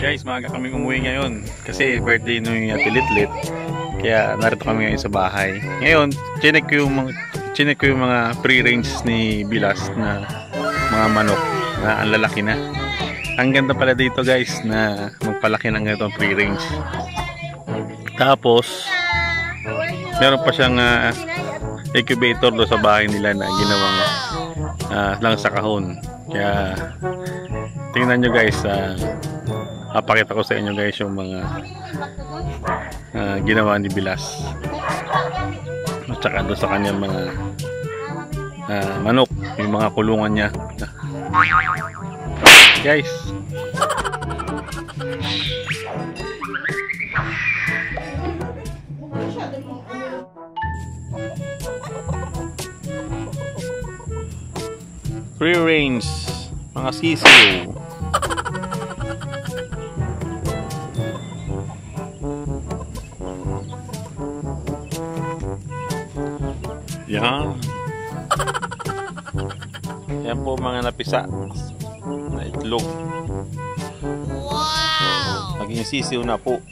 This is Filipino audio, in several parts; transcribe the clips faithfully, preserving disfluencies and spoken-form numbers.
Guys, maaga kami umuwi ngayon kasi birthday nung Ate Litlit. Kaya narito kami ngayon sa bahay. Ngayon, chinek ko yung mga, chinek ko yung mga pre-range ni Bilas na mga manok na ang lalaki na. Ang ganda pala dito guys na magpalaki ng ganitong pre-range. Tapos, meron pa siyang uh, incubator do sa bahay nila na ginawang uh, lang sa kahon. Kaya, tingnan nyo guys, uh, papakita ko sa inyo guys yung mga uh, ginawa ni Bilas at saka doon sa kanyang mga uh, manok, yung mga kulungan niya guys. Free range mga sisio. Yan. Yan po mga napisa na itlog. Wow! Naging sisiw na po.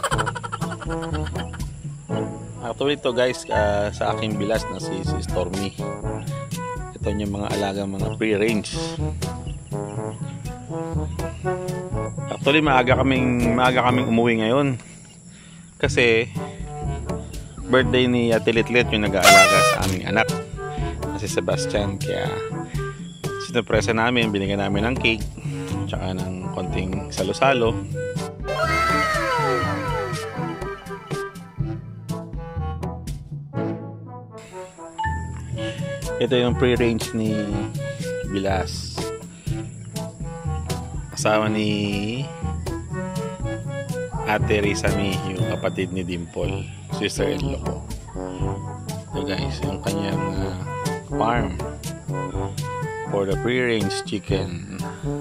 Actually ito guys, uh, sa aking Bilas na si, si Stormy. Ito yung mga alagang mga pre-range. Actually maaga kaming, maaga kaming umuwi ngayon. Kasi birthday ni Ate Litlit yung nag-aalaga sa aming anak na si Sebastian. Kaya sinupresa namin, binigyan namin ng cake tsaka ng konting salo-salo. Ito yung pre-range ni Bilas, kasama ni Ate Rizami, yung kapatid ni Dimple, sister-in-law ko. So guys, yung kanyang uh, farm for the free-range chicken.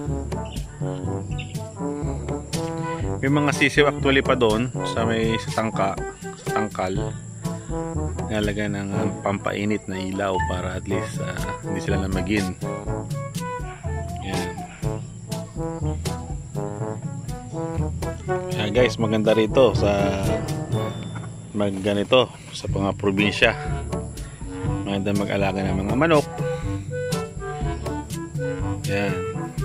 May mga sisiw actually pa doon sa may sa tangka, sa tangkal. Nalaga ng uh, pampainit na ilaw para at least uh, hindi sila namagin. Yan. Kaya guys, maganda rito sa mag ganito sa mga probinsya. Maganda mag-alaga ng mga manok. Yan.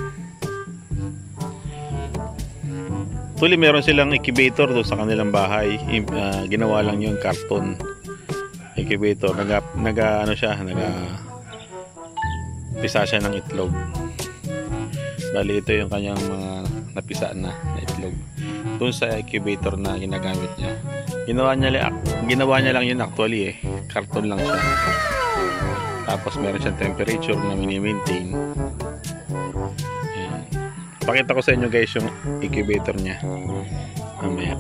Tuli meron silang incubator doon sa kanilang bahay. Uh, ginawa lang yung karton incubator. Naga, naga ano siya, naga pisa siya ng itlog. Bali ito yung kanyang mga napisa na, na itlog. Doon sa incubator na ginagamit niya. Ginawa niya, ginawa niya lang yun actually eh. Karton lang siya. Tapos meron siyang temperature na mini-maintain. Ayan. Pakita ko sa inyo guys yung incubator niya. Mamaya.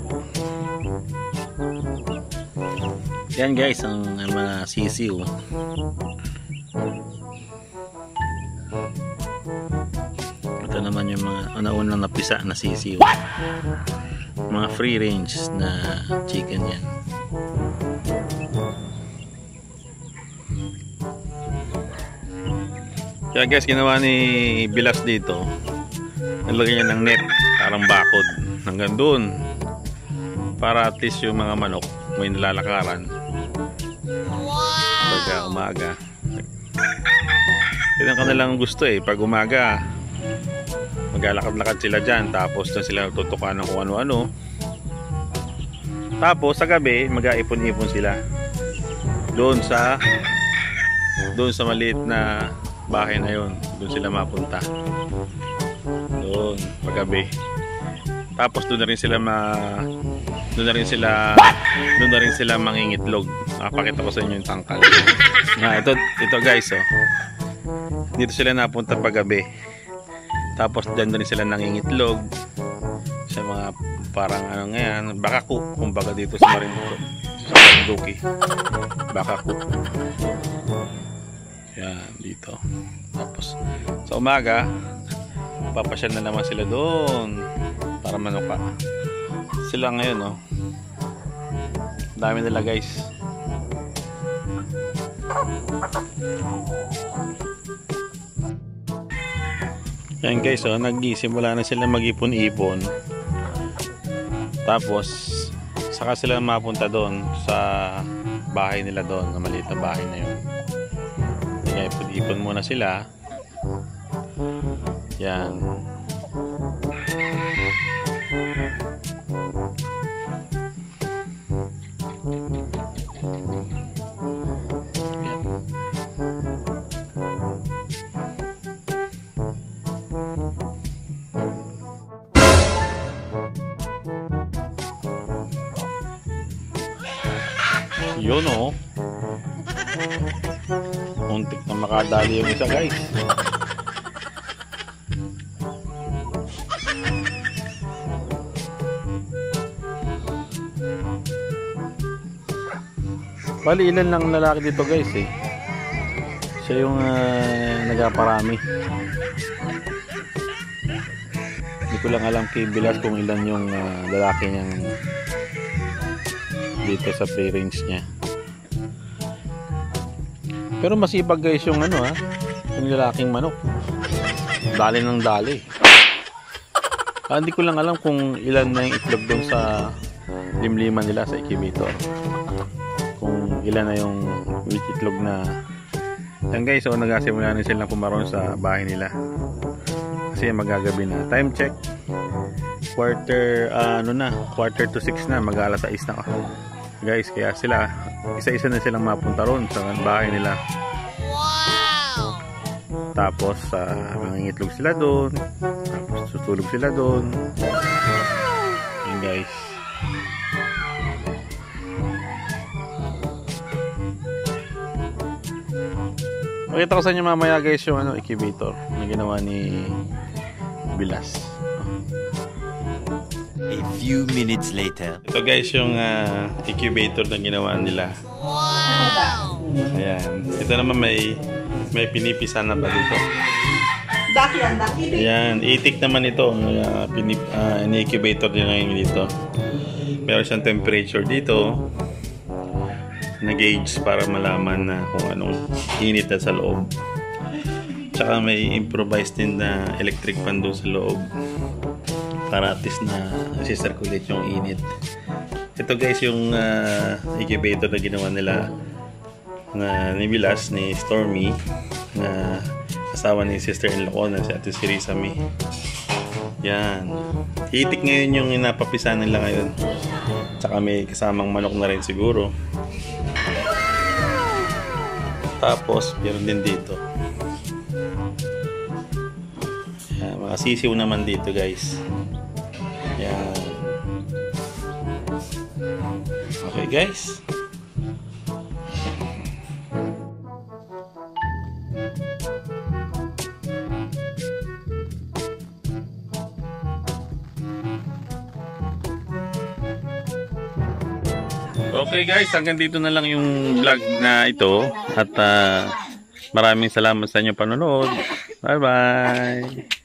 Yan guys ang mga sisiw. Ito naman yung mga una-unang napisa na sisiw. Mga free range na chicken yan. Kaya guys, ginawa ni Bilas dito, nalagyan niya ng net, parang bakod hanggang doon para at least yung mga manok may nilalakaran pagka umaga. Yun ang kanilang gusto eh, pag umaga maglalakad-lakad sila dyan, tapos na sila tutukan ng kung ano-ano, tapos sa gabi mag-aipon-ipon sila doon sa doon sa maliit na bahay na yun. Doon sila mapunta doon paggabi, tapos doon na rin sila ma doon na rin sila doon na rin sila mangingitlog. Napakita ko sa inyo yung tangkal na ito, ito guys oh. Dito sila napunta paggabi, tapos dyan na rin sila nangingitlog sa mga parang ano ngayon, bakaku kumbaga dito sa Marinduque, sa Marinduque bakaku. Yan dito. Tapos sa umaga papasyal na naman sila doon para manuka sila ngayon oh. Dami nila guys. Yan guys, oh, nagsimula na sila mag-ipon-ipon. Tapos saka sila mapunta doon sa bahay nila doon, na maliit na bahay na yun. Kaya ipon muna sila. Yan. Yun o. Muntik na makadali yung isa, guys. Bali, ilan lang lalaki dito, guys, eh. Siya yung uh, nagaparami. Hindi ko lang alam kay Bilas kung ilan yung uh, lalaki niyang dito sa free range niya. Pero masipag, guys, yung ano ha, yung lalaking manok. Dali ng dali. Ah, hindi ko lang alam kung ilan na yung itlog doon sa limliman nila sa incubator. Kung ilan na yung itlog na. Yan, guys, so nagasimula na silang pumaroon sa bahay nila. Kasi magagabi na. Time check. Quarter, uh, ano na, quarter to six na, mag-alas sais na. Guys, kaya sila isa-isa na silang mapunta ron sa bahay nila. Wow! Tapos uh, mangingitlog sila doon, tapos tutulog sila doon. Wow! Yun, guys. Pakita ko sa inyo mamaya, guys, yung ano, incubator na ginawa ni Bilas. A few minutes later. Ito, guys, yung uh, incubator na ginawa nila. Wow! Ayan. Ito naman may may pinipisa na pa dito. Daki yan, daki. Ayan. Itik naman ito. Uh, pinip, uh, in-incubator din ngayon dito. Meron siyang temperature dito. Na-gauge para malaman na kung anong init na sa loob. Tsaka may improvised din na electric fan doon sa loob. Para at least na circulate yung init. Ito, guys, yung uh, incubator na ginawa nila na ni Bilas, ni Stormy, na asawa ni sister-in-law ko na si Ate Sirisami. Yan. Itik ngayon yung inapapisa nila ngayon. Tsaka may kasamang manok na rin siguro. Tapos meron din dito. Yan, mga sisiw naman dito, guys. Yan. Okay, guys. Okay, guys, hanggang dito na lang yung vlog na ito. At uh, maraming salamat sa inyong panonood. Bye bye.